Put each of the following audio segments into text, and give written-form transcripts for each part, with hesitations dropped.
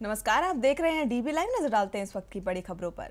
नमस्कार, आप देख रहे हैं डीबी लाइव। नजर डालते हैं इस वक्त की बड़ी खबरों पर।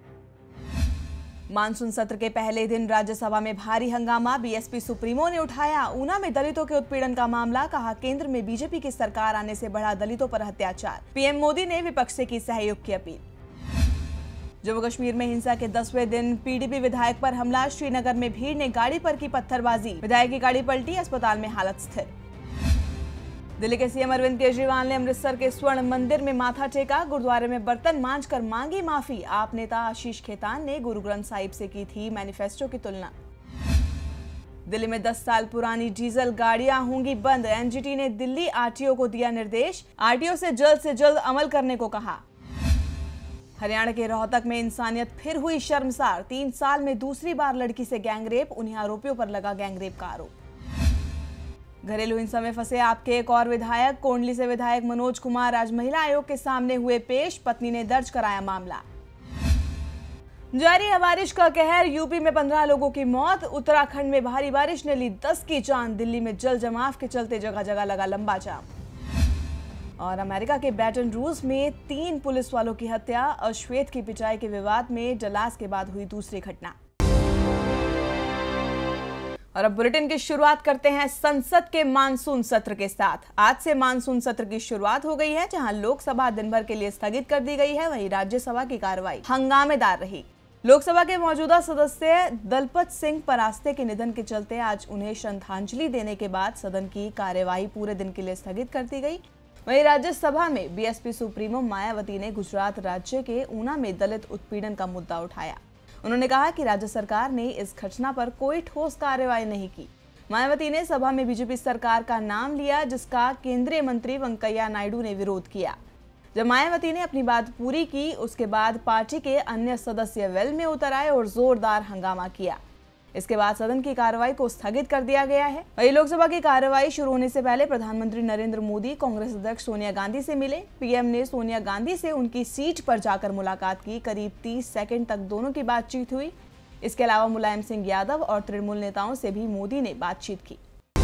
मानसून सत्र के पहले दिन राज्यसभा में भारी हंगामा। बीएसपी सुप्रीमो ने उठाया ऊना में दलितों के उत्पीड़न का मामला। कहा, केंद्र में बीजेपी की सरकार आने से बढ़ा दलितों पर अत्याचार। पीएम मोदी ने विपक्ष से की सहयोग की अपील। जम्मू कश्मीर में हिंसा के 10वें दिन पीडीपी विधायक पर हमला। श्रीनगर में भीड़ ने गाड़ी पर की पत्थरबाजी। विधायक की गाड़ी पलटी, अस्पताल में हालत स्थिर। दिल्ली के सीएम अरविंद केजरीवाल ने अमृतसर के स्वर्ण मंदिर में माथा टेका। गुरुद्वारे में बर्तन मांजकर मांगी माफी। आप नेता आशीष खेतान ने गुरु ग्रंथ साहिब से की थी मैनिफेस्टो की तुलना। दिल्ली में 10 साल पुरानी डीजल गाड़ियां होंगी बंद। एनजीटी ने दिल्ली आरटीओ को दिया निर्देश। आरटीओ से जल्द अमल करने को कहा। हरियाणा के रोहतक में इंसानियत फिर हुई शर्मसार। 3 साल में दूसरी बार लड़की से गैंगरेप। उन्हीं आरोपियों पर लगा गैंगरेप का आरोप। घरेलू हिंसा में फंसे आपके एक और विधायक। कोंडली से विधायक मनोज कुमार आज महिला आयोग के सामने हुए पेश। पत्नी ने दर्ज कराया मामला। जारी है बारिश का कहर। यूपी में 15 लोगों की मौत। उत्तराखंड में भारी बारिश ने ली 10 की जान। दिल्ली में जल जमाव के चलते जगह जगह लगा लंबा जाम। और अमेरिका के बैटन रूज में 3 पुलिस वालों की हत्या। अश्वेत की पिटाई के विवाद में डलास के बाद हुई दूसरी घटना। और अब बुलेटिन की शुरुआत करते हैं संसद के मानसून सत्र के साथ। आज से मानसून सत्र की शुरुआत हो गई है। जहां लोकसभा दिन भर के लिए स्थगित कर दी गई है, वहीं राज्यसभा की कार्रवाई हंगामेदार रही। लोकसभा के मौजूदा सदस्य दलपत सिंह परास्ते के निधन के चलते आज उन्हें श्रद्धांजलि देने के बाद सदन की कार्यवाही पूरे दिन के लिए स्थगित कर दी गई। वहीं राज्यसभा में बीएसपी सुप्रीमो मायावती ने गुजरात राज्य के ऊना में दलित उत्पीड़न का मुद्दा उठाया। उन्होंने कहा कि राज्य सरकार ने इस घटना पर कोई ठोस कार्रवाई नहीं की। मायावती ने सभा में बीजेपी सरकार का नाम लिया, जिसका केंद्रीय मंत्री वेंकैया नायडू ने विरोध किया। जब मायावती ने अपनी बात पूरी की, उसके बाद पार्टी के अन्य सदस्य वेल में उतर आए और जोरदार हंगामा किया। इसके बाद सदन की कार्रवाई को स्थगित कर दिया गया है। वहीं लोकसभा की कार्रवाई शुरू होने से पहले प्रधानमंत्री नरेंद्र मोदी कांग्रेस अध्यक्ष सोनिया गांधी से मिले। पीएम ने सोनिया गांधी से उनकी सीट पर जाकर मुलाकात की। करीब 30 सेकंड तक दोनों की बातचीत हुई। इसके अलावा मुलायम सिंह यादव और तृणमूल नेताओं से भी मोदी ने बातचीत की।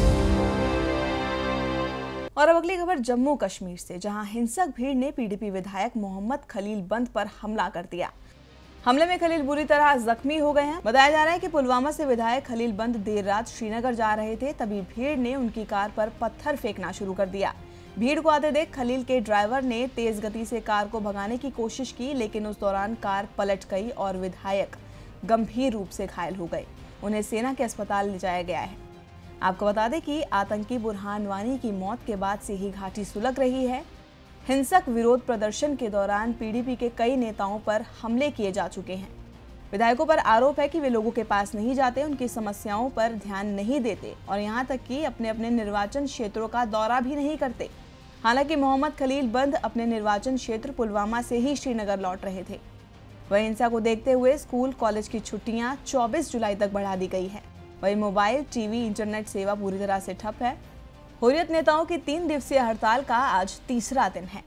और अब अगली खबर जम्मू कश्मीर से, जहां हिंसक भीड़ ने पीडीपी विधायक मोहम्मद खलील बंद पर हमला कर दिया। हमले में खलील बुरी तरह जख्मी हो गए हैं। बताया जा रहा है कि पुलवामा से विधायक खलील बंद देर रात श्रीनगर जा रहे थे, तभी भीड़ ने उनकी कार पर पत्थर फेंकना शुरू कर दिया। भीड़ को आते देख खलील के ड्राइवर ने तेज गति से कार को भगाने की कोशिश की, लेकिन उस दौरान कार पलट गई और विधायक गंभीर रूप से घायल हो गए। उन्हें सेना के अस्पताल ले जाया गया है। आपको बता दें कि आतंकी बुरहान वानी की मौत के बाद से ही घाटी सुलग रही है। हिंसक विरोध प्रदर्शन के दौरान पीडीपी के कई नेताओं पर हमले किए जा चुके हैं। विधायकों पर आरोप है कि वे लोगों के पास नहीं जाते, उनकी समस्याओं पर ध्यान नहीं देते और यहां तक कि अपने अपने निर्वाचन क्षेत्रों का दौरा भी नहीं करते। हालांकि मोहम्मद खलील बंद अपने निर्वाचन क्षेत्र पुलवामा से ही श्रीनगर लौट रहे थे। वहीं हिंसा को देखते हुए स्कूल कॉलेज की छुट्टियां 24 जुलाई तक बढ़ा दी गई है। वहीं मोबाइल, टीवी, इंटरनेट सेवा पूरी तरह से ठप है। हुर्रियत नेताओं की 3 दिवसीय हड़ताल का आज तीसरा दिन है।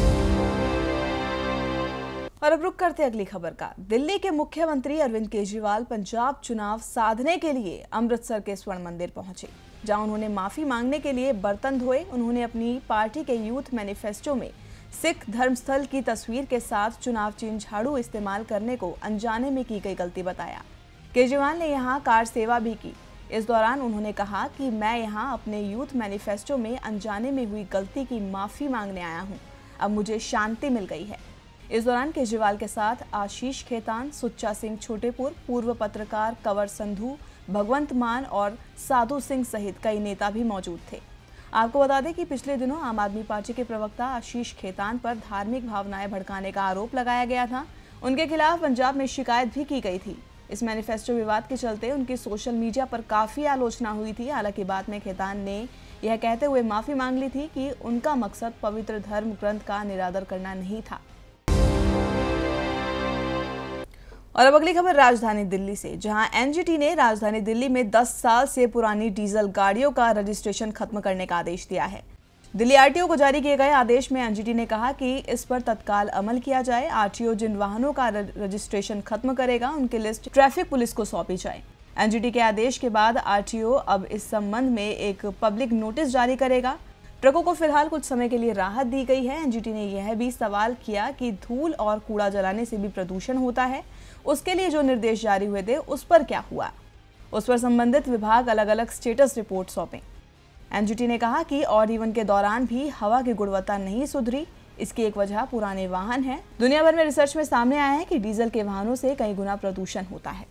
और अब रुक करते अगली खबर का। दिल्ली के मुख्यमंत्री अरविंद केजरीवाल पंजाब चुनाव साधने के लिए अमृतसर के स्वर्ण मंदिर पहुंचे, जहां उन्होंने माफी मांगने के लिए बर्तन धोए। उन्होंने अपनी पार्टी के यूथ मैनिफेस्टो में सिख धर्मस्थल की तस्वीर के साथ चुनाव चिन्ह झाड़ू इस्तेमाल करने को अनजाने में की गई गलती बताया। केजरीवाल ने यहाँ कार सेवा भी की। इस दौरान उन्होंने कहा कि मैं यहाँ अपने यूथ मैनिफेस्टो में अनजाने में हुई गलती की माफी मांगने आया हूँ। अब मुझे शांति मिल गई है। इस दौरान केजरीवाल के साथ आशीष खेतान, सुच्चा सिंह छोटेपुर, पूर्व पत्रकार कंवर संधू, भगवंत मान और साधु सिंह सहित कई नेता भी मौजूद थे। आपको बता दें कि पिछले दिनों आम आदमी पार्टी के प्रवक्ता आशीष खेतान पर धार्मिक भावनाएं भड़काने का आरोप लगाया गया था। उनके खिलाफ पंजाब में शिकायत भी की गई थी। इस मैनिफेस्टो विवाद के चलते उनकी सोशल मीडिया पर काफी आलोचना हुई थी। हालांकि बाद में खेतान ने यह कहते हुए माफी मांग ली थी कि उनका मकसद पवित्र धर्म ग्रंथ का निरादर करना नहीं था। और अब अगली खबर राजधानी दिल्ली से, जहां एनजीटी ने राजधानी दिल्ली में 10 साल से पुरानी डीजल गाड़ियों का रजिस्ट्रेशन खत्म करने का आदेश दिया है। दिल्ली आरटीओ को जारी किए गए आदेश में एनजीटी ने कहा कि इस पर तत्काल अमल किया जाए। आरटीओ जिन वाहनों का रजिस्ट्रेशन खत्म करेगा, उनकी लिस्ट ट्रैफिक पुलिस को सौंपी जाए। एनजीटी के आदेश के बाद आरटीओ अब इस संबंध में एक पब्लिक नोटिस जारी करेगा। ट्रकों को फिलहाल कुछ समय के लिए राहत दी गई है। एनजीटी ने यह भी सवाल किया कि धूल और कूड़ा जलाने से भी प्रदूषण होता है, उसके लिए जो निर्देश जारी हुए थे उस पर क्या हुआ। उस पर संबंधित विभाग अलग अलग स्टेटस रिपोर्ट सौंपें। एनजीटी ने कहा कि ऑड इवन के दौरान भी हवा की गुणवत्ता नहीं सुधरी। इसकी एक वजह पुराने वाहन है। दुनिया भर में रिसर्च में सामने आया है कि डीजल के वाहनों से कई गुना प्रदूषण होता है।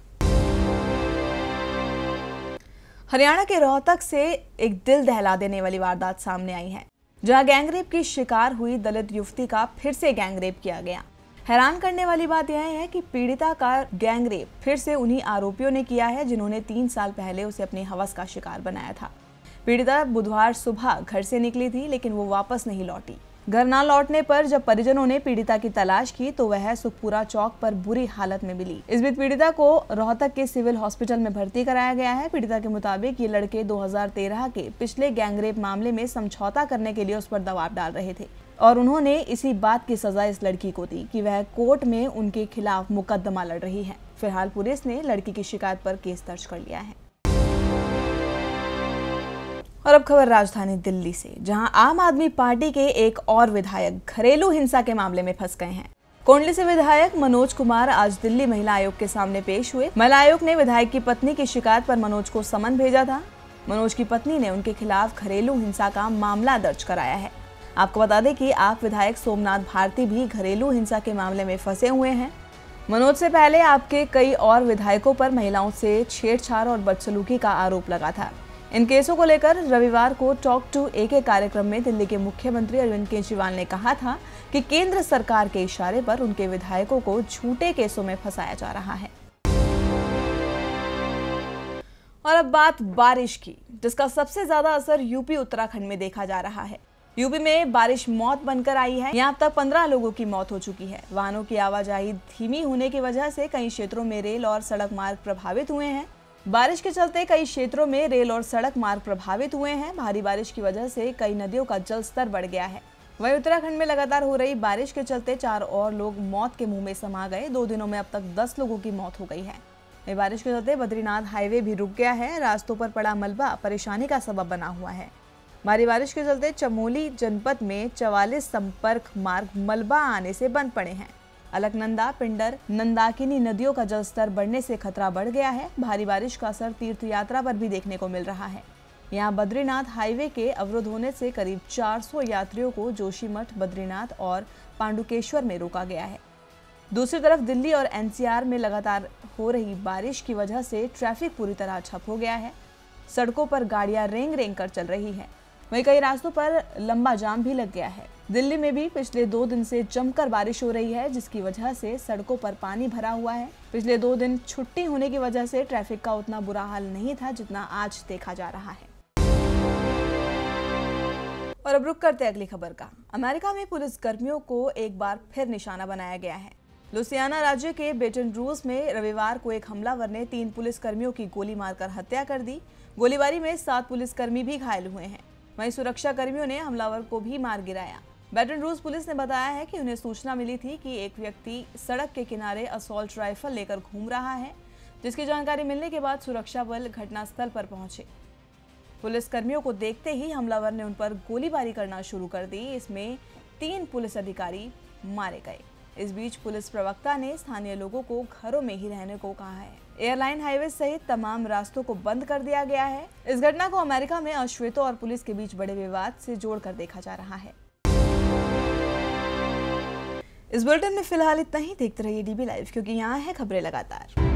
हरियाणा के रोहतक से एक दिल दहला देने वाली वारदात सामने आई है, जहां गैंगरेप की शिकार हुई दलित युवती का फिर से गैंगरेप किया गया। हैरान करने वाली बात यह है कि पीड़िता का गैंगरेप फिर से उन्हीं आरोपियों ने किया है जिन्होंने 3 साल पहले उसे अपनी हवस का शिकार बनाया था। पीड़िता बुधवार सुबह घर से निकली थी, लेकिन वो वापस नहीं लौटी। घर न लौटने पर जब परिजनों ने पीड़िता की तलाश की तो वह सुखपुरा चौक पर बुरी हालत में मिली। इस बीच पीड़िता को रोहतक के सिविल हॉस्पिटल में भर्ती कराया गया है। पीड़िता के मुताबिक ये लड़के 2013 के पिछले गैंगरेप मामले में समझौता करने के लिए उस पर दबाव डाल रहे थे और उन्होंने इसी बात की सजा इस लड़की को दी कि वह कोर्ट में उनके खिलाफ मुकदमा लड़ रही है। फिलहाल पुलिस ने लड़की की शिकायत पर केस दर्ज कर लिया है। और अब खबर राजधानी दिल्ली से, जहां आम आदमी पार्टी के एक और विधायक घरेलू हिंसा के मामले में फंस गए हैं। कोंडली से विधायक मनोज कुमार आज दिल्ली महिला आयोग के सामने पेश हुए। महिला आयोग ने विधायक की पत्नी की शिकायत पर मनोज को समन भेजा था। मनोज की पत्नी ने उनके खिलाफ घरेलू हिंसा का मामला दर्ज कराया है। आपको बता दें कि आप विधायक सोमनाथ भारती भी घरेलू हिंसा के मामले में फंसे हुए हैं। मनोज से पहले आपके कई और विधायकों पर महिलाओं से छेड़छाड़ और बदसलूकी का आरोप लगा था। इन केसों को लेकर रविवार को टॉक टू ए कार्यक्रम में दिल्ली के मुख्यमंत्री अरविंद केजरीवाल ने कहा था कि केंद्र सरकार के इशारे पर उनके विधायकों को झूठे केसों में फंसाया जा रहा है। और अब बात बारिश की, जिसका सबसे ज्यादा असर यूपी उत्तराखंड में देखा जा रहा है। यूपी में बारिश मौत बनकर आई है। यहाँ अब तक 15 लोगों की मौत हो चुकी है। वाहनों की आवाजाही धीमी होने की वजह से कई क्षेत्रों में रेल और सड़क मार्ग प्रभावित हुए हैं। बारिश के चलते कई क्षेत्रों में रेल और सड़क मार्ग प्रभावित हुए हैं। भारी बारिश की वजह से कई नदियों का जल स्तर बढ़ गया है। वहीं उत्तराखंड में लगातार हो रही बारिश के चलते 4 और लोग मौत के मुंह में समा गए। 2 दिनों में अब तक 10 लोगों की मौत हो गई है। बारिश के चलते बद्रीनाथ हाईवे भी रुक गया है। रास्तों पर पड़ा मलबा परेशानी का सबब बना हुआ है। भारी बारिश के चलते चमोली जनपद में 44 संपर्क मार्ग मलबा आने से बंद पड़े हैं। अलकनंदा, पिंडर, नंदाकिनी नदियों का जलस्तर बढ़ने से खतरा बढ़ गया है। भारी बारिश का असर तीर्थ यात्रा पर भी देखने को मिल रहा है। यहाँ बद्रीनाथ हाईवे के अवरुद्ध होने से करीब 400 यात्रियों को जोशीमठ, बद्रीनाथ और पांडुकेश्वर में रोका गया है। दूसरी तरफ दिल्ली और एनसीआर में लगातार हो रही बारिश की वजह से ट्रैफिक पूरी तरह ठप हो गया है। सड़कों पर गाड़ियां रेंग रेंग कर चल रही है। वहीं कई रास्तों पर लंबा जाम भी लग गया है। दिल्ली में भी पिछले 2 दिन से जमकर बारिश हो रही है, जिसकी वजह से सड़कों पर पानी भरा हुआ है। पिछले 2 दिन छुट्टी होने की वजह से ट्रैफिक का उतना बुरा हाल नहीं था जितना आज देखा जा रहा है। और अब रुक करते अगली खबर का। अमेरिका में पुलिस कर्मियों को एक बार फिर निशाना बनाया गया है। लुसियाना राज्य के बेटन रूज में रविवार को एक हमलावर ने 3 पुलिस कर्मियों की गोली मारकर हत्या कर दी। गोलीबारी में 7 पुलिसकर्मी भी घायल हुए हैं। वहीं सुरक्षा कर्मियों ने हमलावर को भी मार गिराया। बेटन रूज पुलिस ने बताया है कि उन्हें सूचना मिली थी कि एक व्यक्ति सड़क के किनारे असॉल्ट राइफल लेकर घूम रहा है, जिसकी जानकारी मिलने के बाद सुरक्षा बल घटनास्थल पर पहुंचे। पुलिस कर्मियों को देखते ही हमलावर ने उन पर गोलीबारी करना शुरू कर दी। इसमें 3 पुलिस अधिकारी मारे गए। इस बीच पुलिस प्रवक्ता ने स्थानीय लोगों को घरों में ही रहने को कहा है। एयरलाइन हाईवे सहित तमाम रास्तों को बंद कर दिया गया है। इस घटना को अमेरिका में अश्वेतों और पुलिस के बीच बड़े विवाद से जोड़कर देखा जा रहा है। इस बुलेटिन में फिलहाल इतना ही। देखते रहिए डीबी लाइव, क्योंकि यहाँ है खबरें लगातार।